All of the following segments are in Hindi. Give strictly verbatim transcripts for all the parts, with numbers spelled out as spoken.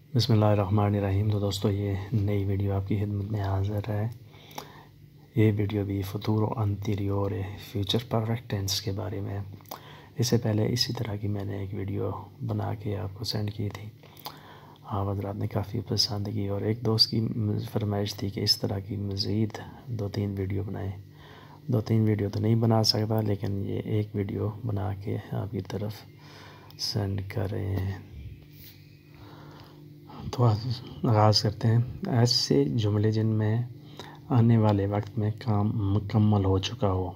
बिस्मिल्लाहिर्रहमानिर्रहीम। तो दोस्तों, ये नई वीडियो आपकी खिदमत में हाज़िर है। ये वीडियो भी फुतूरो अंटीरियोरे फ्यूचर परफेक्ट टेंस के बारे में है। इससे पहले इसी तरह की मैंने एक वीडियो बना के आपको सेंड की थी। आप हज़रात ने काफ़ी पसंद की और एक दोस्त की फरमाइश थी कि इस तरह की मज़ीद दो तीन वीडियो बनाएं। दो तीन वीडियो तो नहीं बना सकता, लेकिन ये एक वीडियो बना के आपकी तरफ सेंड कर रहे हैं। तो आगाज़ करते हैं। ऐसे जुमले जिनमें आने वाले वक्त में काम मुकम्मल हो चुका हो।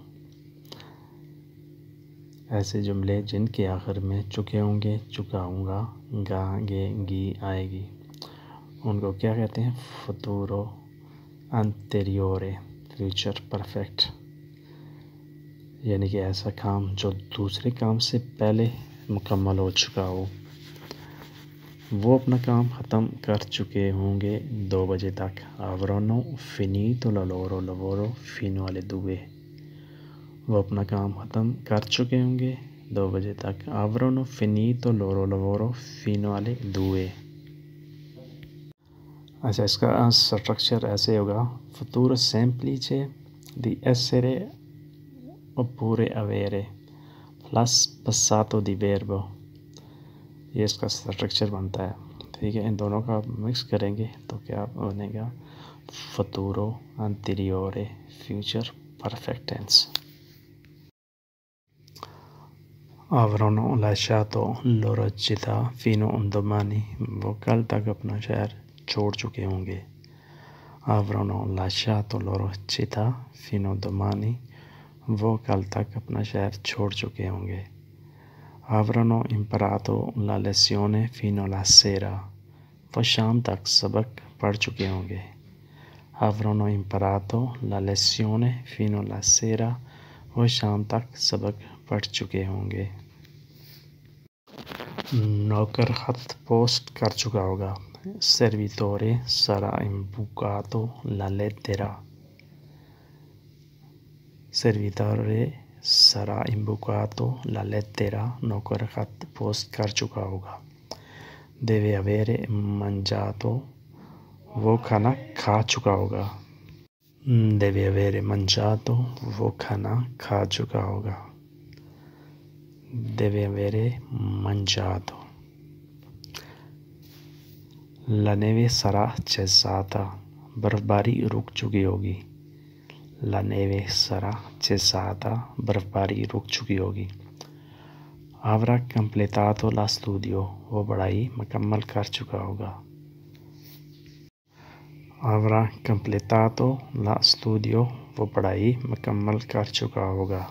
ऐसे जुमले जिनके आखिर में चुके होंगे, चुकाऊँगा, गा, गे, गी आएगी, उनको क्या कहते हैं? फुतूरो अंटीरियोरे फ्यूचर परफेक्ट। यानी कि ऐसा काम जो दूसरे काम से पहले मुकम्मल हो चुका हो। वो अपना काम ख़त्म कर चुके होंगे दो बजे तक। आवरोनो फिनीतो ला लोरो लवोरो फिनो वाले दुए। वो अपना काम ख़त्म कर चुके होंगे दो बजे तक। आवरोनो फिनीतो लोरो लवोरो फिनो वाले दुए। अच्छा, इसका स्ट्रक्चर ऐसे होगा। फुतूरो सेम्प्लिचे दी एसेरे oppure avere plus passato di verbo। ये इसका स्ट्रक्चर बनता है। ठीक है, इन दोनों का मिक्स करेंगे तो क्या बनेगा? फुतूरो अंटीरियोरे future perfect tense. Avranno lasciato loro città fino a domani। वो कल तक अपना शहर छोड़ चुके होंगे। Avranno lasciato loro città fino a domani। वो कल तक अपना शहर छोड़ चुके होंगे। Avranno imparato la lezione fino alla sera। वो शाम तक सबक पढ़ चुके होंगे। Avranno imparato la lezione fino alla sera। वो शाम तक सबक पढ़ चुके होंगे। नौकर खत पोस्ट कर चुका होगा। Servitore sarà imbucato la lettera। Servitore sarà imbucato la lettera। नौकर खत पोस्ट कर चुका होगा। Deve avere mangiato। वो खाना खा चुका होगा। Deve avere mangiato। वो खाना खा चुका होगा। Deve avere mangiato। La neve sarà cessata। बर्फबारी रुक चुकी होगी। La neve sarà cessata। बर्फबारी रुक चुकी होगी। Avrà completato la studio। वो पढ़ाई मुकम्मल कर चुका होगा। Avrà completato la studio। वो पढ़ाई मुकम्मल कर चुका होगा।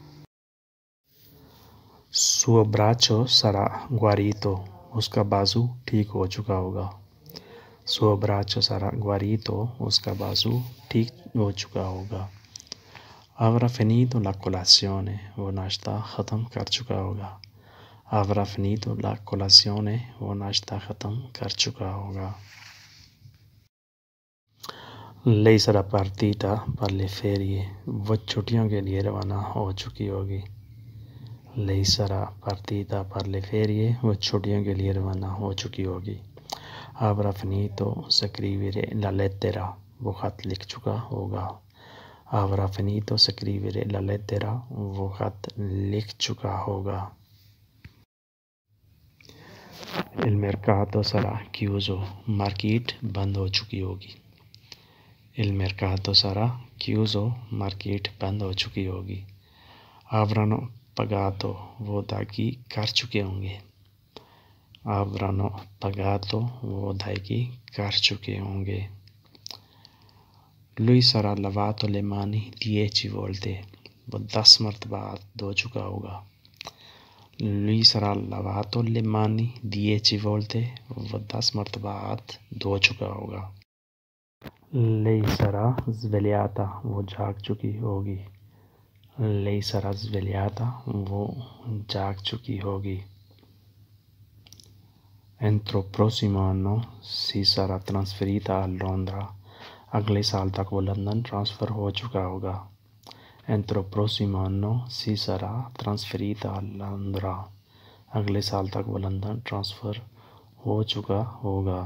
Suo braccio sarà guarito। उसका बाजू ठीक हो चुका होगा। Suo braccio sarà guarito। उसका बाजू ठीक हो चुका होगा। Avrà finito la colazione। वो नाश्ता ख़त्म कर चुका होगा। Avrà finito la colazione। वो नाश्ता ख़त्म कर चुका होगा। Lei sarà partita per le ferie। वो छुट्टियों के लिए रवाना हो चुकी होगी। Lei sarà partita per le ferie। वो छुट्टियों के लिए रवाना हो चुकी होगी। Avrà finito scrivere la lettera। वो ख़त लिख चुका होगा। Avrà finito scrivere la lettera। वो ख़त लिख चुका होगा। Il mercato sarà chiuso। Market बंद हो चुकी होगी। Il mercato sarà chiuso। Market बंद हो चुकी होगी। Avranno pagato। वो अदायगी कर चुके होंगे। Avranno pagato। वो अदायगी कर चुके होंगे। Lui sarà lavato le mani dieci volte। वो दस मरतबा हाथ धो चुका होगा। Lui sarà lavato le mani dieci volte। वो दस मरतबा हाथ धो चुका होगा। Lei sarà svegliata। वो जाग चुकी होगी। Lei sarà svegliata। वो जाग चुकी होगी। Entro prossimo anno si sarà trasferita a Londra। अगले साल तक वो लंदन ट्रांसफ़र हो चुका होगा। Entro prossimo anno si sarà trasferita a Londra। अगले साल तक वो लंदन ट्रांसफ़र हो चुका होगा।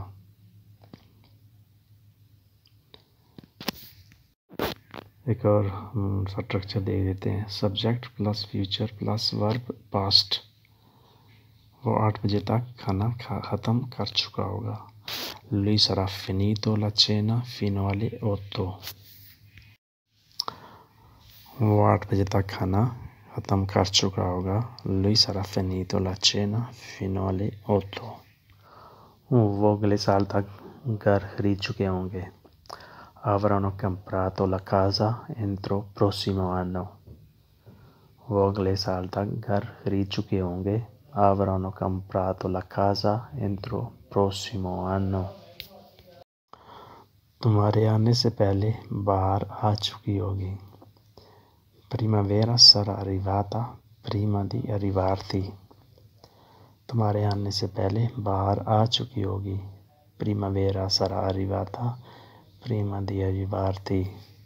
एक और स्ट्रक्चर दे देते हैं, subject plus future plus verb past. वो आठ बजे तक खाना खा ख़त्म कर चुका होगा। lui sarà finito la cena fino alle otto। वो आठ बजे तक खाना ख़त्म कर चुका होगा। lui sarà finito la cena fino alle otto। वो अगले साल तक घर खरीद चुके होंगे। avranno comprato la casa entro prossimo anno। वो अगले साल तक घर खरीद चुके होंगे। avranno comprato la casa entro prossimo anno। तुम्हारे आने से पहले बाहर आ चुकी होगी। primavera sarà arrivata prima di arrivarti। तुम्हारे आने से पहले बाहर आ चुकी होगी। primavera sarà arrivata prima di arrivarti।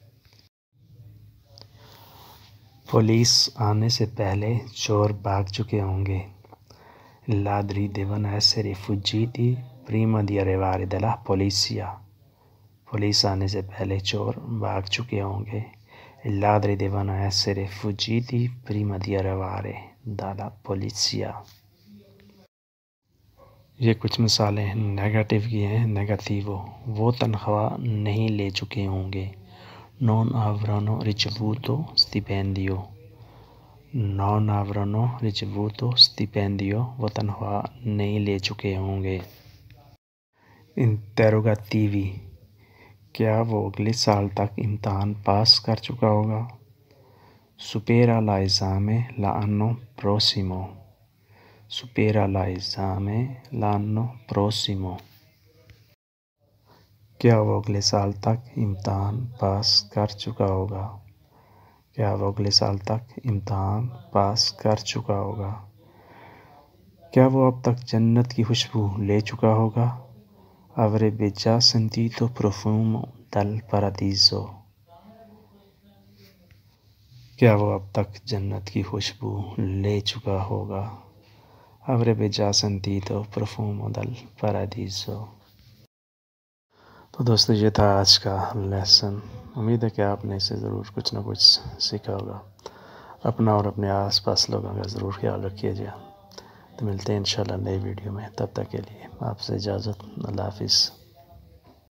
Police आने से पहले चोर भाग चुके होंगे। ladri devono essere fuggiti prima di arrivare dalla polizia। Police आने से पहले चोर भाग चुके होंगे। ladri devono essere fuggiti prima di arrivare dalla polizia। ये कुछ मिसालें नेगेटिव की हैं। नेगेटिवो, वो तनख्वाह नहीं ले चुके होंगे। non avranno ricevuto stipendio। non avranno ricevuto stipendio, वो तनख्वाह नहीं ले चुके होंगे। इंटेरोगेटिवी, क्या वो अगले साल तक इम्तहान पास कर चुका होगा। supera l'esame l'anno prossimo। supera l'esame l'anno prossimo, क्या वो अगले साल तक इम्तहान पास कर चुका होगा। क्या वो अगले साल तक इम्तहान पास कर चुका होगा। क्या वो अब तक जन्नत की खुशबू ले चुका होगा। avrebbe già sentito profumo dal paradiso। क्या वो अब तक जन्नत की खुशबू ले चुका होगा। avrebbe già sentito profumo dal paradiso। तो दोस्तों ये था आज का लेसन। उम्मीद है कि आपने इससे ज़रूर कुछ ना कुछ सीखा होगा। अपना और अपने आसपास लोगों का ज़रूर ख्याल रखिएगा। तो मिलते हैं इंशाल्लाह नई वीडियो में। तब तक के लिए आपसे इजाज़त। अल्लाह हाफिज़।